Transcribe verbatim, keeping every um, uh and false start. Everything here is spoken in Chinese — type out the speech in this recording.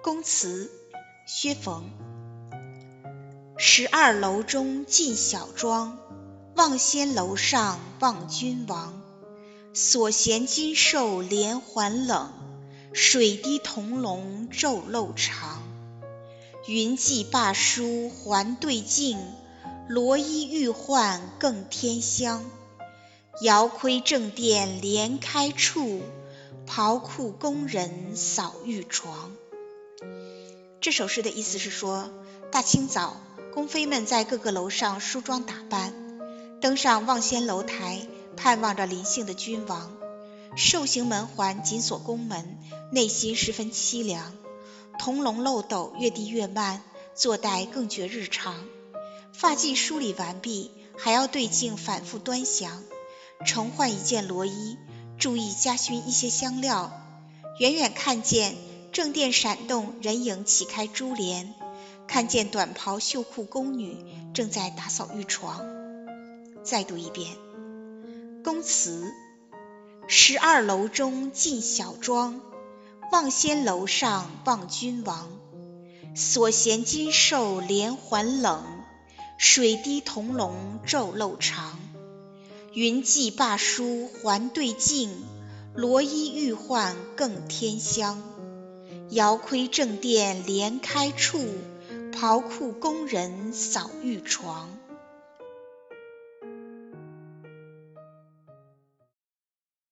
宫词，薛逢。十二楼中进小庄，望仙楼上望君王。所衔金兽连环冷，水滴铜龙骤漏长。云髻罢书还对镜，罗衣欲换更添香。遥窥正殿连开处，袍裤宫人扫玉床。这首诗的意思是说，大清早，宫妃们在各个楼上梳妆打扮，登上望仙楼台，盼望着临幸的君王。兽形门环紧锁宫门，内心十分凄凉。铜龙漏斗越滴越慢，坐待更觉日长。发髻梳理完毕，还要对镜反复端详，重换一件罗衣，注意加熏一些香料。远远看见正殿闪动人影启开珠帘，看见短袍绣裤宫女正在打扫玉床。再读一遍。宫词：十二楼中进小庄，望仙楼上望君王。所衔金兽连环冷，水滴铜龙骤漏长。云髻罢书还对镜，罗衣欲换更添香。遥窥正殿连开处，袍裤宫人扫玉床。